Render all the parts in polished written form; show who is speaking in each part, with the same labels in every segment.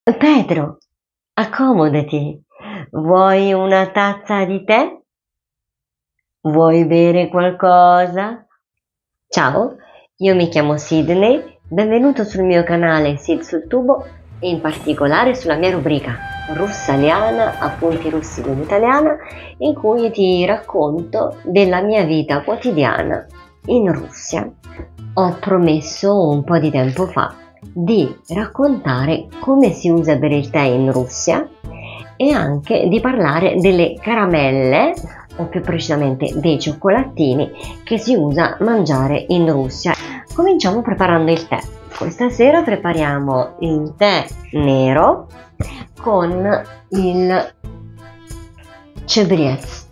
Speaker 1: Pedro, accomodati. Vuoi una tazza di tè? Vuoi bere qualcosa? Ciao, io mi chiamo Sydney, benvenuto sul mio canale Sid sul tubo e in particolare sulla mia rubrica Russaliana, appunti russi con italiana, in cui ti racconto della mia vita quotidiana in Russia. Ho promesso un po' di tempo fa di raccontare come si usa bere il tè in Russia e anche di parlare delle caramelle, o più precisamente dei cioccolatini che si usa mangiare in Russia. Cominciamo preparando il tè. Questa sera prepariamo il tè nero con il cebriez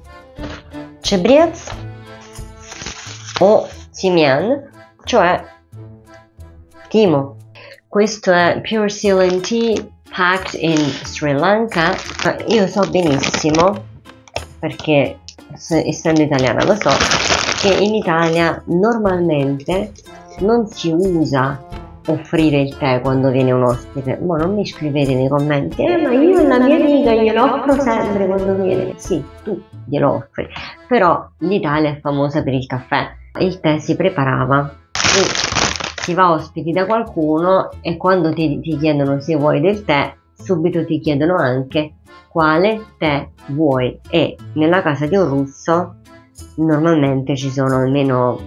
Speaker 1: o timian, cioè timo. Questo è Pure Ceylon Tea packed in Sri Lanka. Io so benissimo, perché essendo italiana lo so, che in Italia normalmente non si usa offrire il tè quando viene un ospite. Ma non mi scrivete nei commenti ma io la mia amica glielo offro sempre quando viene. Sì, tu glielo offri, però l'Italia è famosa per il caffè. Il tè si preparava, si va ospiti da qualcuno e quando ti chiedono se vuoi del tè, subito ti chiedono anche quale tè vuoi, e nella casa di un russo normalmente ci sono almeno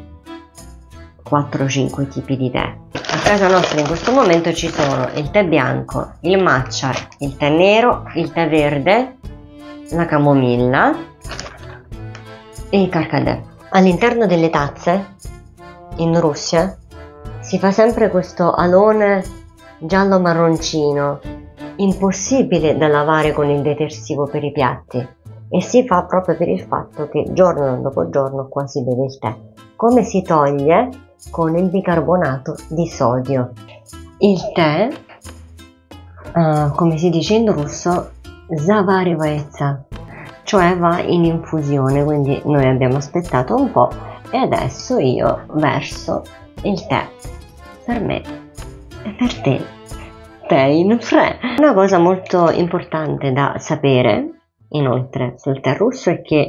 Speaker 1: 4-5 tipi di tè. A casa nostra in questo momento ci sono il tè bianco, il matcha, il tè nero, il tè verde, la camomilla e il carcadè. All'interno delle tazze in Russia si fa sempre questo alone giallo marroncino, impossibile da lavare con il detersivo per i piatti, e si fa proprio per il fatto che giorno dopo giorno qua si beve il tè. Come si toglie? Con il bicarbonato di sodio. Il tè, come si dice in russo, zavarivaется, cioè va in infusione, quindi noi abbiamo aspettato un po' e adesso io verso il tè per me e per te. Tè in fre. Una cosa molto importante da sapere inoltre sul tè russo è che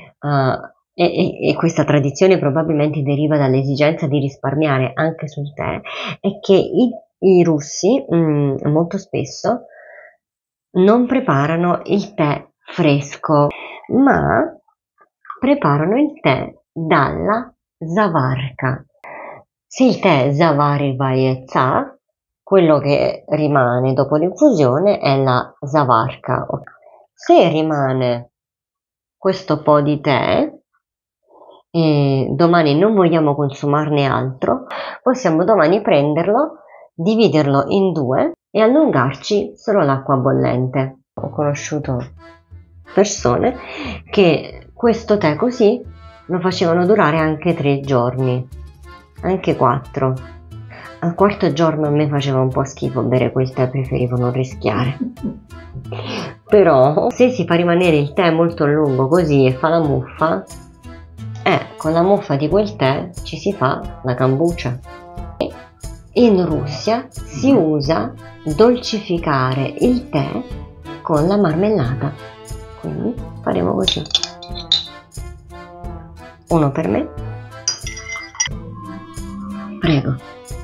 Speaker 1: e questa tradizione probabilmente deriva dall'esigenza di risparmiare anche sul tè, è che i russi molto spesso non preparano il tè fresco, ma preparano il tè dalla zavarka. Se il tè è zavarivajetsa, quello che rimane dopo l'infusione è la zavarka. Se rimane questo po' di tè e domani non vogliamo consumarne altro, possiamo domani prenderlo, dividerlo in due e allungarci solo l'acqua bollente. Ho conosciuto persone che questo tè così lo facevano durare anche 3 giorni, anche 4. Al quarto giorno a me faceva un po' schifo bere quel tè, preferivo non rischiare. Però se si fa rimanere il tè molto a lungo così e fa la muffa, con la muffa di quel tè ci si fa la kombucha. In Russia si usa dolcificare il tè con la marmellata, quindi faremo così. Uno per me, prego.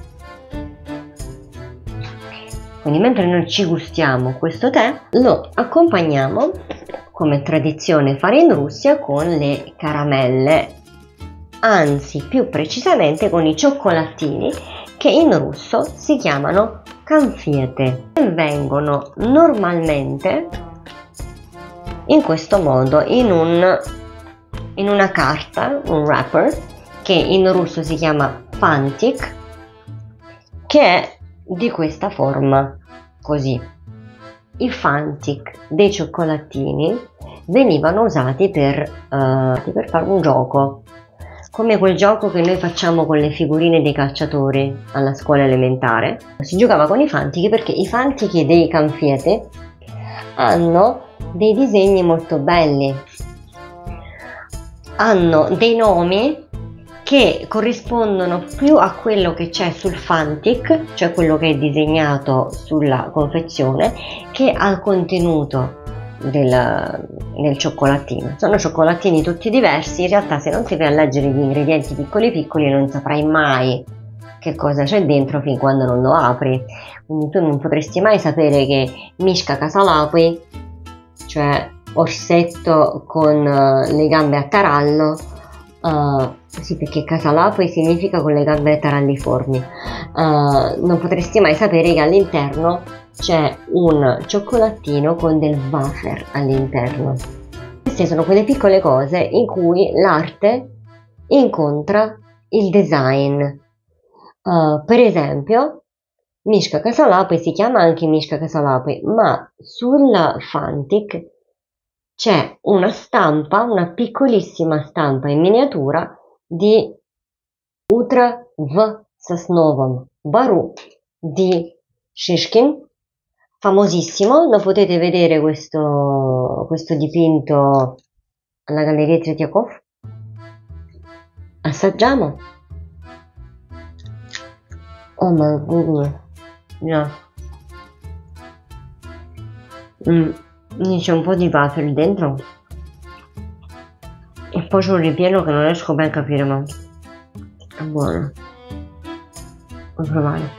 Speaker 1: Quindi mentre noi ci gustiamo questo tè, lo accompagniamo, come tradizione fare in Russia, con le caramelle, anzi più precisamente con i cioccolatini che in russo si chiamano конфеты. Vengono normalmente in questo modo, in una carta, un wrapper, che in russo si chiama fantik, che è di questa forma, così. I fantik dei cioccolatini venivano usati per fare un gioco, come quel gioco che noi facciamo con le figurine dei calciatori alla scuola elementare. Si giocava con i fantichi perché i fantichi dei canfiete hanno dei disegni molto belli, hanno dei nomi che corrispondono più a quello che c'è sul Fantic, cioè quello che è disegnato sulla confezione, che al contenuto del cioccolatino. Sono cioccolatini tutti diversi, in realtà se non ti vai a leggere gli ingredienti piccoli piccoli non saprai mai che cosa c'è dentro fin quando non lo apri, quindi tu non potresti mai sapere che Mishka Casalapui, cioè orsetto con le gambe a tarallo, sì, perché Casalapui significa con le gambe a taralliformi, non potresti mai sapere che all'interno c'è un cioccolatino con del wafer all'interno. Queste sono quelle piccole cose in cui l'arte incontra il design. Per esempio, Mishka Casalapui si chiama anche Mishka Casalapui, ma sul Fantic c'è una stampa, una piccolissima stampa in miniatura di Utra v Sosnovom Baru di Shishkin, famosissimo. Lo potete vedere questo dipinto alla Galleria Tretiakov. Assaggiamo. Oh my goodness, no. C'è un po' di waffle dentro e poi c'è un ripieno che non riesco ben a capire, ma è buono. Vuoi provare?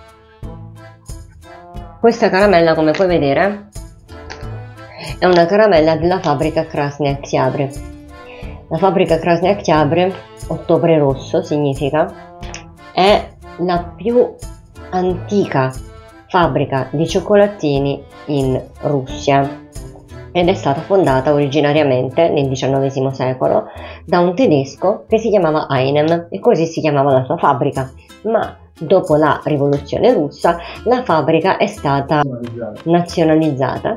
Speaker 1: Questa caramella, come puoi vedere, è una caramella della fabbrica Krasnaya Oktябрь. La fabbrica Krasnaya Oktябрь, ottobre rosso significa, è la più antica fabbrica di cioccolatini in Russia ed è stata fondata originariamente nel XIX secolo da un tedesco che si chiamava Einem e così si chiamava la sua fabbrica, ma dopo la rivoluzione russa la fabbrica è stata nazionalizzata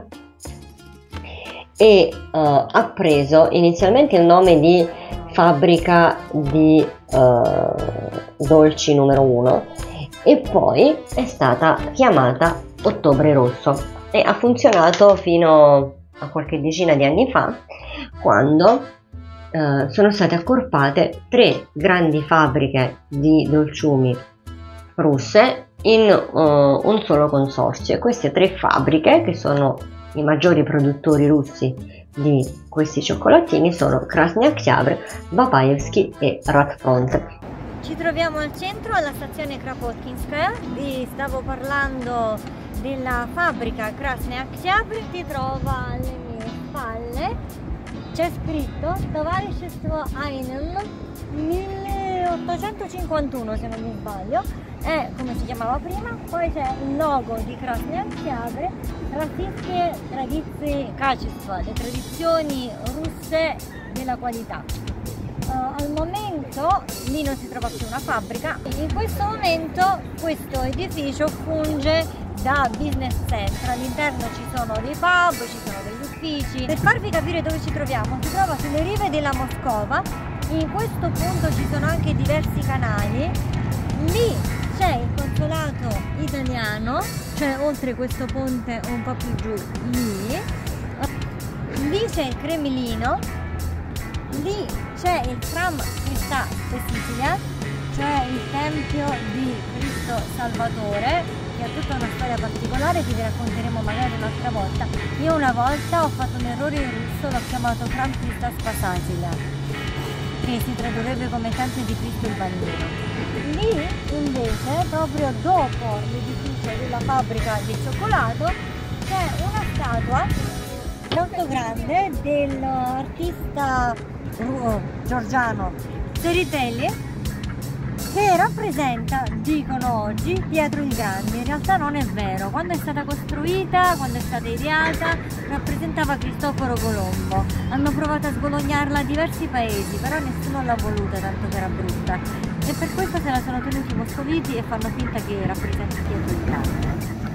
Speaker 1: e ha preso inizialmente il nome di fabbrica di dolci numero 1 e poi è stata chiamata Ottobre Rosso e ha funzionato fino a qualche decina di anni fa, quando sono state accorpate 3 grandi fabbriche di dolciumi russe in un solo consorzio, e queste 3 fabbriche, che sono i maggiori produttori russi di questi cioccolatini, sono Krasnaya Oktябрь, Babaevsky e Radfront.
Speaker 2: Ci troviamo al centro, alla stazione Kropotkinskaya. Vi stavo parlando della fabbrica Krasnaya Oktябрь, si trova alle mie spalle. C'è scritto Товарищество Einem 1851, se non mi sbaglio, è come si chiamava prima. Poi c'è il logo di Krasnaya Oktябрь, Российские традиции качества, le tradizioni russe della qualità. Al momento lì non si trova più una fabbrica, in questo momento questo edificio funge da business center. All'interno ci sono dei pub, ci sono degli uffici. Per farvi capire dove ci troviamo, si trova sulle rive della Moscova. In questo punto ci sono anche diversi canali. Lì c'è il consolato italiano, cioè oltre questo ponte un po' più giù, lì c'è il Cremlino, lì c'è il Hram Hrista Spasителя, cioè il tempio di Cristo Salvatore, che ha tutta una storia particolare che vi racconteremo magari un'altra volta. Io una volta ho fatto un errore in russo, l'ho chiamato Hram Hrista Spasatelя, che si tradurrebbe come tempio di Cristo il Bambino. Lì invece, proprio dopo l'edificio della fabbrica di cioccolato, c'è una statua molto grande dell'artista georgiano Tsereteli, che rappresenta, dicono oggi, Pietro il Grande. In realtà non è vero, quando è stata costruita, quando è stata ideata, rappresentava Cristoforo Colombo. Hanno provato a sbolognarla a diversi paesi, però nessuno l'ha voluta, tanto che era brutta, e per questo se la sono tenuti i moscoviti e fanno finta che rappresenti Pietro il Grande.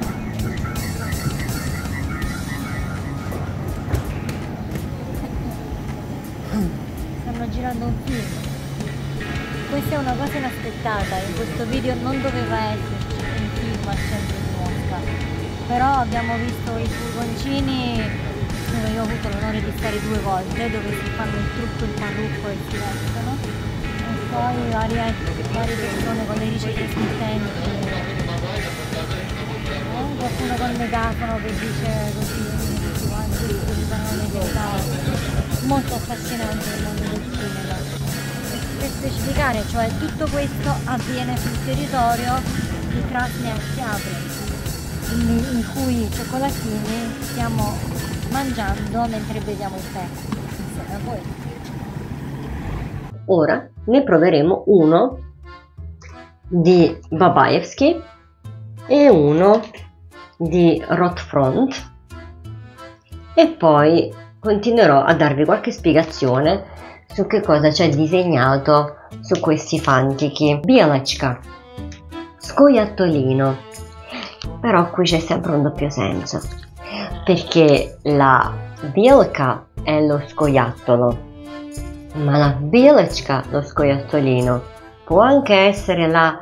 Speaker 2: Stanno girando un film. Questa è una cosa inaspettata, in questo video non doveva esserci un film al centro di Mosca, però abbiamo visto i furgoncini dove io ho avuto l'onore di stare 2 volte, dove si fanno il trucco, il parrucco e si vestono. poi varie persone con le ricette smittenti, qualcuno col megafono che dice così, tutti quanti si fanno le verità. Molto affascinante il mondo del cinema. Per specificare, cioè tutto questo avviene sul territorio di Krasnaya Oktябrь, in cui i cioccolatini stiamo mangiando mentre beviamo il tè insieme a voi.
Speaker 1: Ora ne proveremo uno di Babaevsky e uno di Rotfront e poi continuerò a darvi qualche spiegazione su che cosa c'è disegnato su questi fantichi. Bieleczka, scoiattolino, però qui c'è sempre un doppio senso, perché la bielka è lo scoiattolo, ma la bieleczka, lo scoiattolino, può anche essere la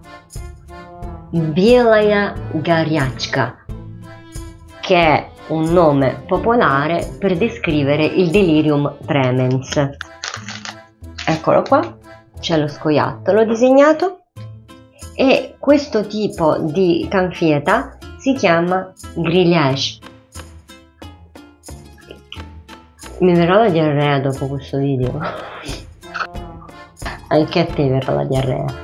Speaker 1: bielaya garячка, che è un nome popolare per descrivere il delirium tremens. Eccolo qua, c'è lo scoiattolo disegnato e questo tipo di canfieta si chiama grillage. Mi verrà la diarrea dopo questo video. Anche a te verrà la diarrea.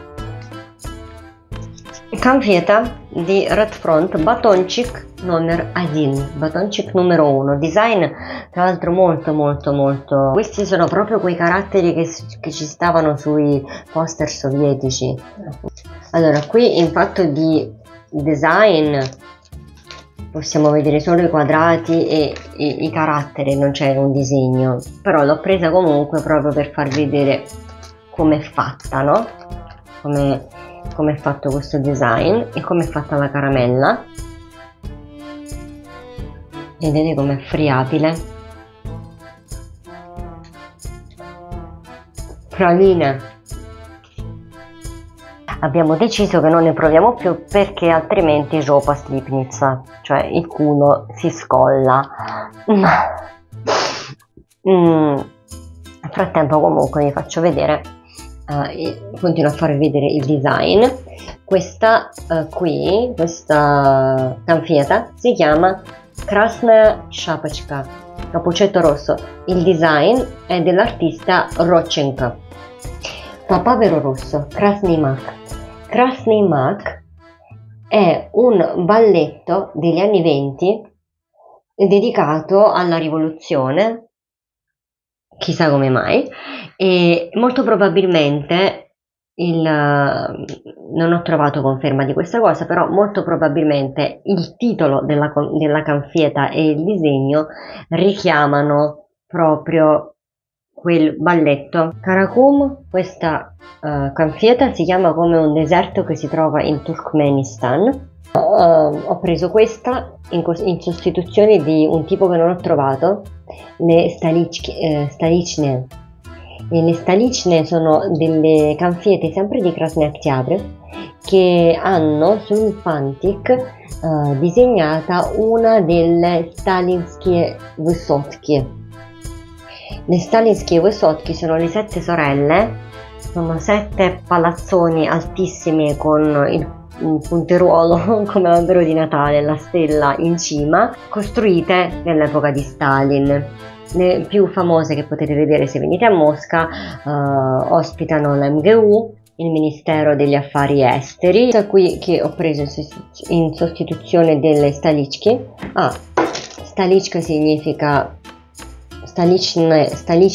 Speaker 1: Canfieta di Rotfront, batonчик номер 1, batonчик numero 1, design tra l'altro molto, questi sono proprio quei caratteri che ci stavano sui poster sovietici. Allora, qui in fatto di design possiamo vedere solo i quadrati e i caratteri, non c'è un disegno, però l'ho presa comunque proprio per far vedere come è fatta, no? Come è fatto questo design e come è fatta la caramella. Vedete com'è friabile. Praline. Abbiamo deciso che non ne proviamo più perché altrimenti žopa slipnica, cioè il culo si scolla. Nel frattempo comunque vi faccio vedere, continuo a farvi vedere il design. Questa questa canfieta si chiama Krasnaya Shapочка, cappuccetto rosso. Il design è dell'artista Rodchenko. Papavero rosso, Krasny Mak. Krasny Mak è un balletto degli anni 20 dedicato alla rivoluzione, chissà come mai, e molto probabilmente non ho trovato conferma di questa cosa, però molto probabilmente il titolo della canfieta e il disegno richiamano proprio quel balletto. Karakum, questa canfieta si chiama come un deserto che si trova in Turkmenistan. Ho preso questa in sostituzione di un tipo che non ho trovato, le stalichne. Le stalichne sono delle canfiete sempre di Krasnaya Oktябрь che hanno sul fantic disegnata una delle Stalinskie Vysotki. Le Stalinskie Vysotki sono le 7 sorelle, sono 7 palazzoni altissimi con un punteruolo come l'albero di Natale, la stella in cima, costruite nell'epoca di Stalin. Le più famose che potete vedere se venite a Mosca ospitano l'MGU, il Ministero degli Affari Esteri. Questa qui che ho preso in sostituzione delle stalichki. Stalichka significa stalichny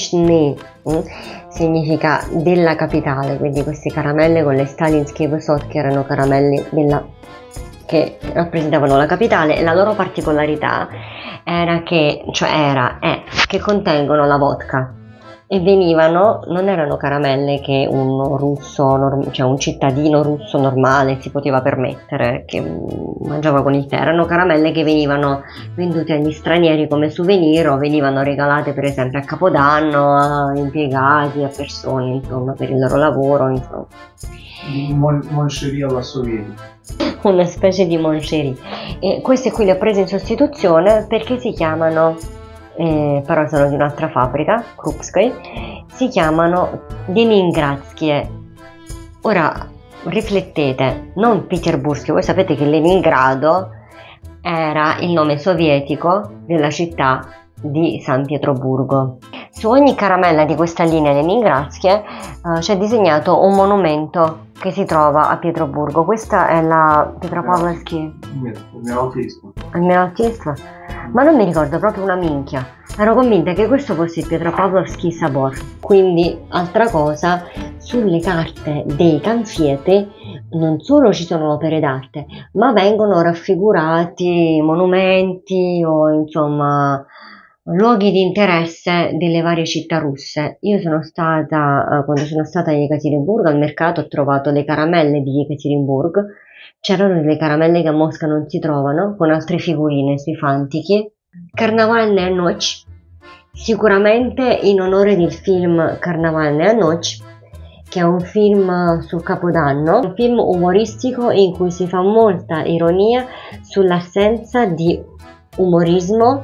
Speaker 1: significa della capitale, quindi queste caramelle con le Stalinskie Vysotki erano caramelle che rappresentavano la capitale, e la loro particolarità è che contengono la vodka e non erano caramelle che un cittadino russo normale si poteva permettere, che mangiava con il tè. Erano caramelle che venivano vendute agli stranieri come souvenir o venivano regalate per esempio a Capodanno a impiegati, a persone, insomma, per il loro lavoro, insomma.
Speaker 3: Moncherie alla sovietica.
Speaker 1: Una specie di moncherie. E queste qui le ho prese in sostituzione perché si chiamano però sono di un'altra fabbrica, Krupskoi, si chiamano Leningradskie. Ora riflettete, non Pietroburskije, voi sapete che Leningrado era il nome sovietico della città di San Pietroburgo. Su ogni caramella di questa linea Leningradskie c'è disegnato un monumento che si trova a Pietroburgo. Questa è la Petropavlovsky Admiraltейство, ma non mi ricordo proprio una minchia. Ero convinta che questo fosse il Petropavlovsky Sabor. Quindi, altra cosa, sulle carte dei Canfiete non solo ci sono opere d'arte, ma vengono raffigurati monumenti o insomma luoghi di interesse delle varie città russe. Io sono stata, quando sono stata a Ekaterinburg, al mercato ho trovato le caramelle di Ekaterinburg. C'erano delle caramelle che a Mosca non si trovano, con altre figurine sui fantichi. Carnavalная ночь, sicuramente in onore del film Carnavalная ночь, che è un film sul Capodanno, un film umoristico in cui si fa molta ironia sull'assenza di umorismo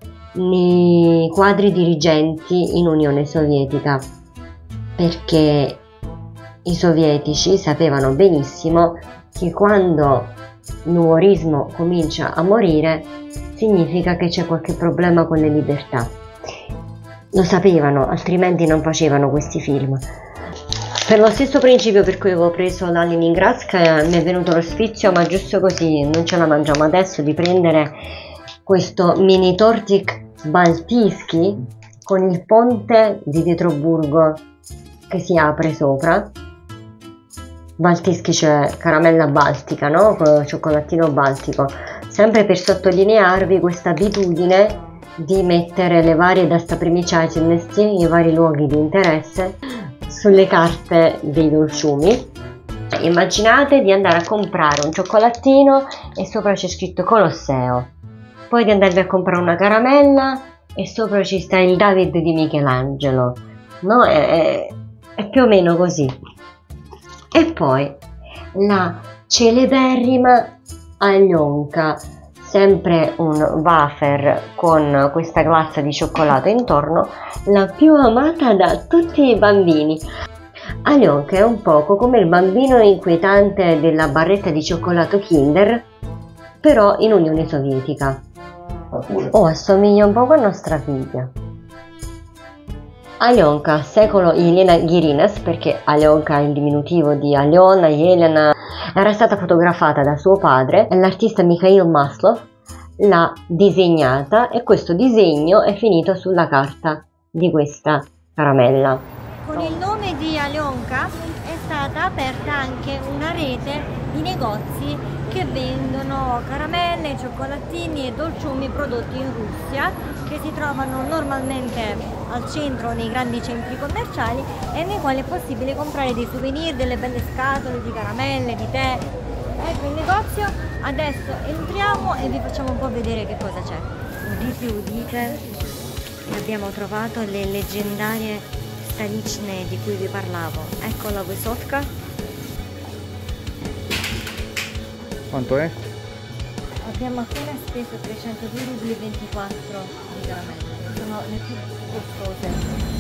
Speaker 1: nei quadri dirigenti in Unione Sovietica, perché i sovietici sapevano benissimo che quando l'umorismo comincia a morire significa che c'è qualche problema con le libertà. Lo sapevano, altrimenti non facevano questi film. Per lo stesso principio per cui avevo preso la Leningradskaya mi è venuto lo sfizio, ma giusto così, non ce la mangiamo adesso, di prendere questo mini tortik Baltiski con il ponte di Pietroburgo che si apre sopra. Baltiski, cioè caramella baltica, no? Con cioccolatino baltico, sempre per sottolinearvi questa abitudine di mettere le varie dostoprimечательности, i vari luoghi di interesse, sulle carte dei dolciumi. Immaginate di andare a comprare un cioccolatino e sopra c'è scritto Colosseo, poi di andarvi a comprare una caramella e sopra ci sta il David di Michelangelo, no? È più o meno così. E poi la celeberrima Alyonka, sempre un wafer con questa glassa di cioccolato intorno, la più amata da tutti i bambini. Alyonka è un poco come il bambino inquietante della barretta di cioccolato Kinder, però in Unione Sovietica. Oh, assomiglia un po' a nostra figlia. Alyonka, secolo Elena Girinas, perché Alyonka è il diminutivo di Alyona, Elena, era stata fotografata da suo padre, l'artista Mikhail Maslov l'ha disegnata e questo disegno è finito sulla carta di questa caramella.
Speaker 2: Con il nome di Alyonka è stata aperta anche una rete di negozi che vendono caramelle, cioccolatini e dolciumi prodotti in Russia, che si trovano normalmente al centro nei grandi centri commerciali e nei quali è possibile comprare dei souvenir, delle belle scatole di caramelle, di tè. Ecco il negozio, adesso entriamo e vi facciamo un po' vedere che cosa c'è. Udite, abbiamo trovato le leggendarie stalične di cui vi parlavo. Ecco la Vysotka.
Speaker 4: Quanto è?
Speaker 2: Abbiamo appena speso 302,24 rubli di caramelle, sono le più costose.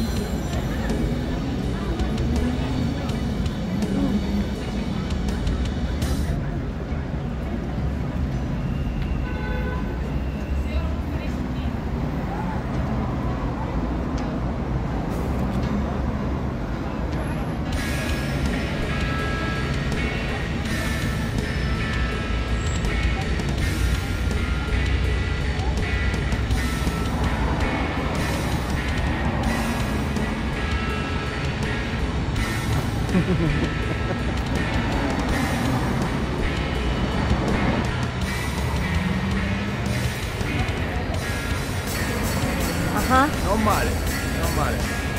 Speaker 4: Non male, non male.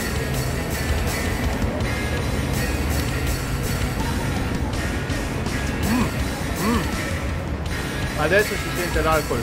Speaker 4: Adesso si sente l'alcol.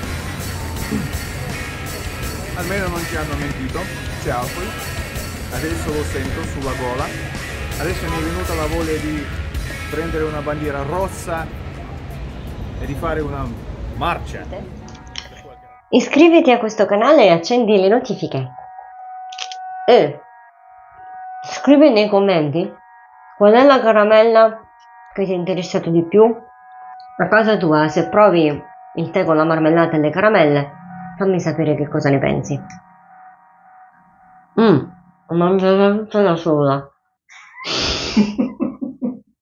Speaker 4: Almeno non ci hanno mentito, c'è alcol. Adesso lo sento sulla gola. Adesso mi è venuta la voglia di prendere una bandiera rossa e di fare una marcia.
Speaker 1: iscriviti a questo canale e accendi le notifiche. E scrivi nei commenti qual è la caramella che ti è interessato di più a casa tua. Se provi il tè con la marmellata e le caramelle, fammi sapere che cosa ne pensi. Ho mangiato tutta da sola.